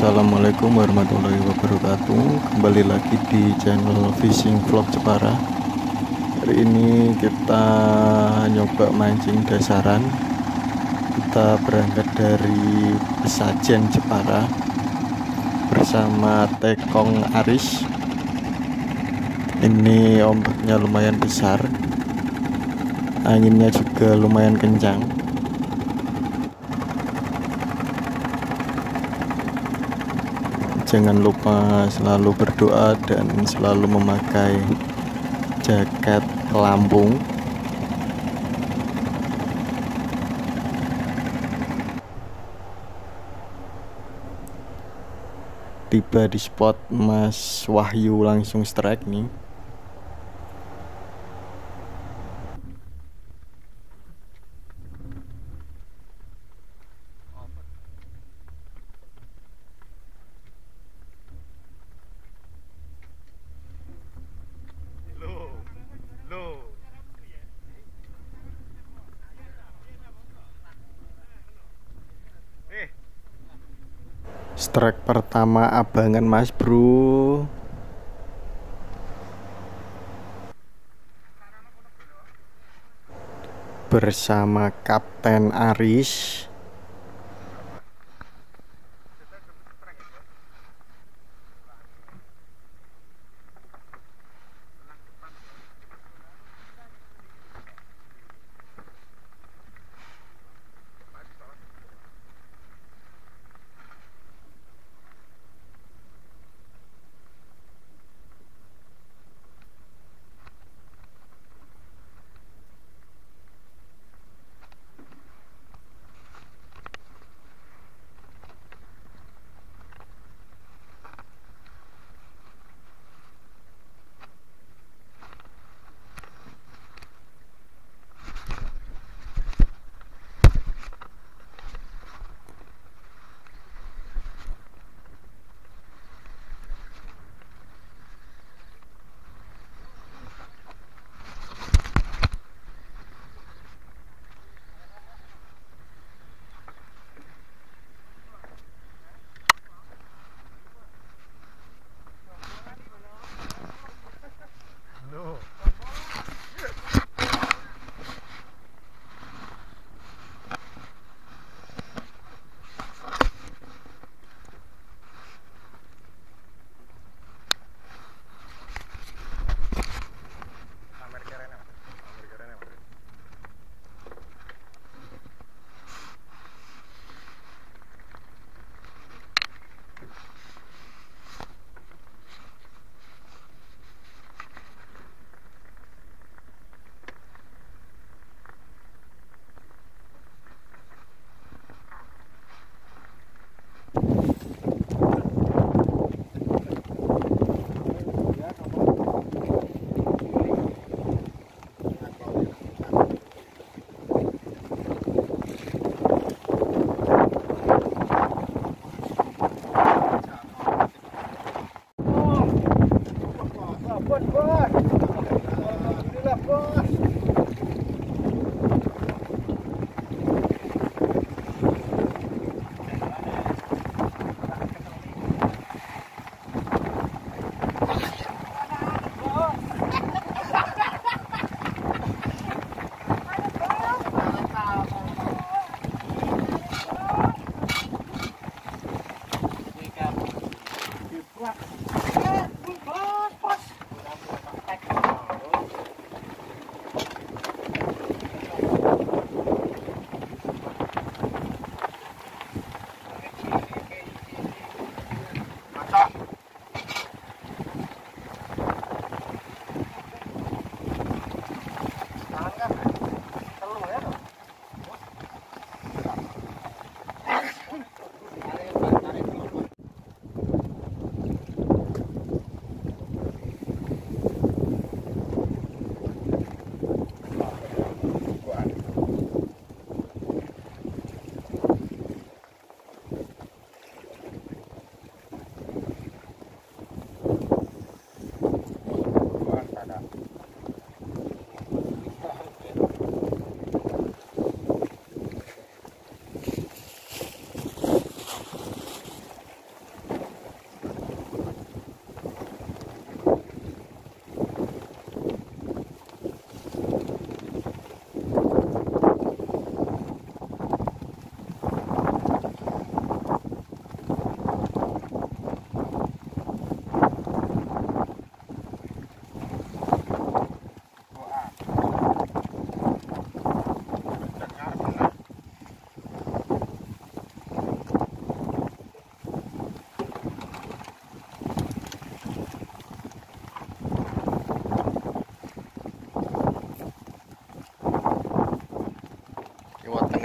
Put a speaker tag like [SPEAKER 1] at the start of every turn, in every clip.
[SPEAKER 1] Assalamualaikum warahmatullahi wabarakatuh. Kembali lagi di channel Fishing Vlog Jepara. Hari ini kita nyoba mancing dasaran. Kita berangkat dari Pesajen Jepara bersama Tekong Aris. Ini ombaknya lumayan besar, anginnya juga lumayan kencang. Jangan lupa selalu berdoa dan selalu memakai jaket pelampung. Tiba di spot Mas Wahyu langsung strike nih. Strike pertama abangan Mas Bro. Bersama Kapten Aris.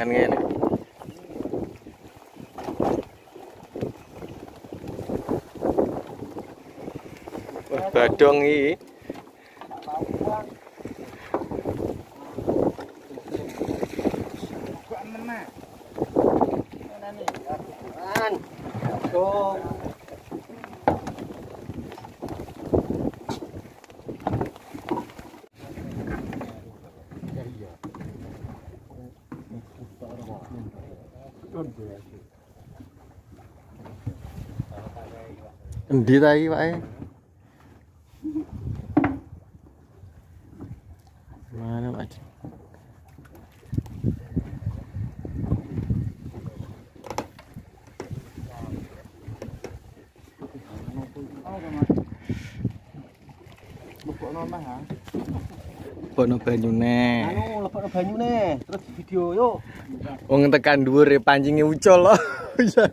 [SPEAKER 1] kan ngene. Wah, badong iki. Endi ta iki, Pak? Mana, Pak? Lebokno banyune.
[SPEAKER 2] Lebokno banyune, terus video yuk.
[SPEAKER 1] Wong tekan dhuwur pancinge ucul lho. Iya.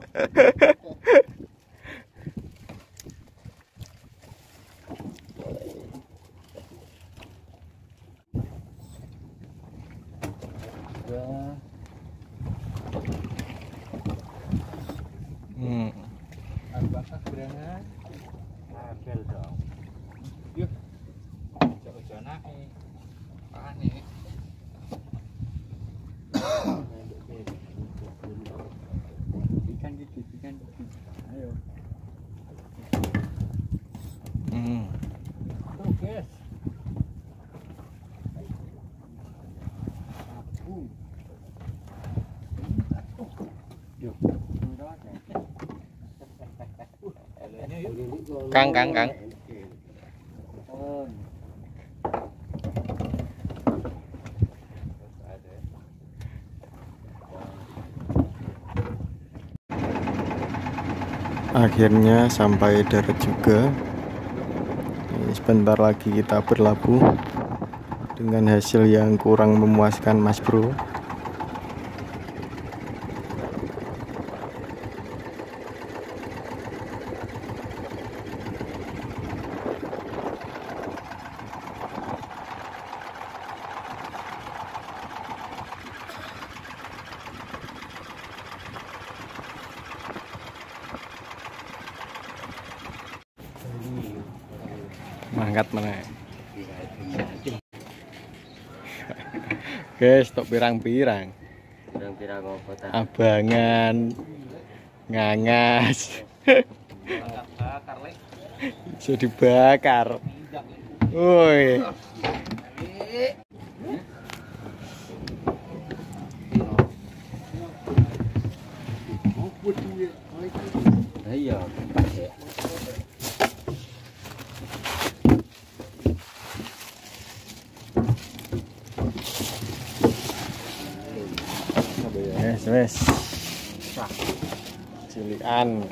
[SPEAKER 2] Apakah berangan? Abel dong. Yuk. Ojo anake. Pane. Ikan gitu, ikan gitu. Ayo. Tuh, guys. Yuk.
[SPEAKER 1] Kang. Akhirnya sampai darat juga. Sebentar lagi kita berlabuh dengan hasil yang kurang memuaskan, Mas Bro. Mangkat mana? Guys, tok pirang-pirang.
[SPEAKER 2] Pirang-pirang apa ta?
[SPEAKER 1] Abangan, ngangas.
[SPEAKER 2] Bakar lek.
[SPEAKER 1] Bisa dibakar. Woi.
[SPEAKER 2] Iya,
[SPEAKER 1] wes. Cilian.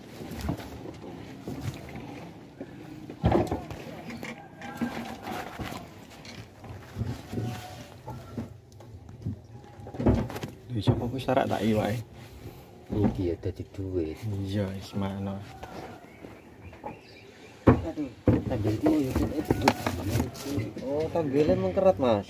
[SPEAKER 1] Siapa ku syarat tak iwai?
[SPEAKER 2] iki ya dadi duit.
[SPEAKER 1] Iya, wis mana.
[SPEAKER 2] Aduh, tanggilku yo oh, tanggilnya mengkerat, Mas.